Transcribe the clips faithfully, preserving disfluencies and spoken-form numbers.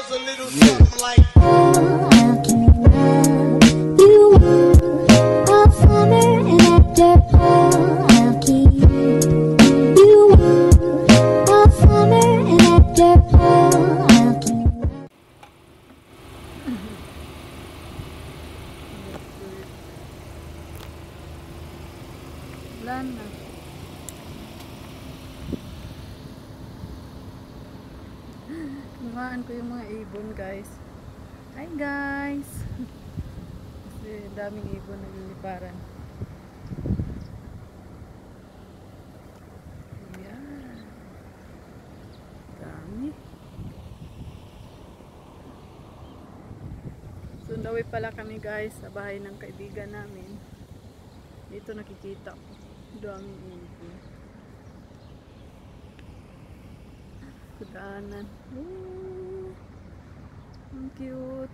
goes a little something like. I'll keep love you warm all summer, and after fall, I'll keep you warm all summer, and after fall, I'll keep. Wala na. Lumaan ko yung mga ibon, guys. Hi, guys! Kasi daming ibon nagliliparan. Ayan. Dami. Sundawi pala kami, guys, sa bahay ng kaibigan namin. Dito nakikita ko. Daming ibon. Kudaanan. Ooh, ang cute.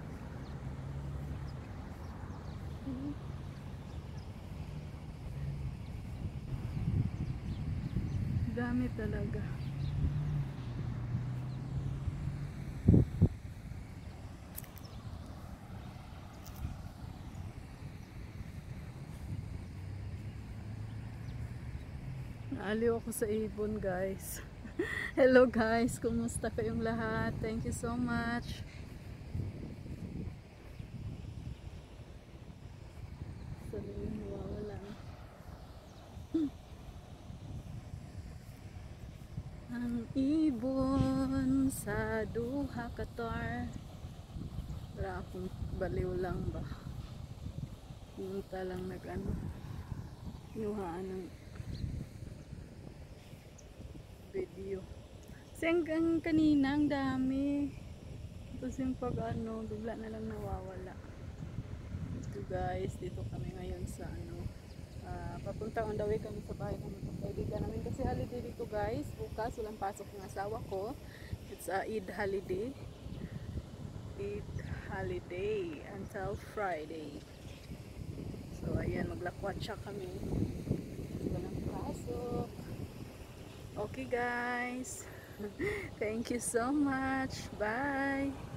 Dami talaga. Naaliw ako sa ibon, guys. Hello guys, kumusta kayong lahat? Thank you so much. Sabi nawawala. Ang ibon sa duha katar. Para akong baliw lang ba? Punta lang nag ano. Inuhaan ng video. Kasi hanggang kanina ang dami. Tapos yung pag ano, bigla na lang nawawala. Ito guys, dito kami ngayon sa ano, uh, papunta on the way kami sa bahay ng kaibigan namin. Kasi holiday dito guys, bukas walang pasok ng asawa ko. It's a Eid holiday. Eid holiday until Friday. So ayan, maglakwatsa kami. Walang pasok. Okay guys, thank you so much. Bye.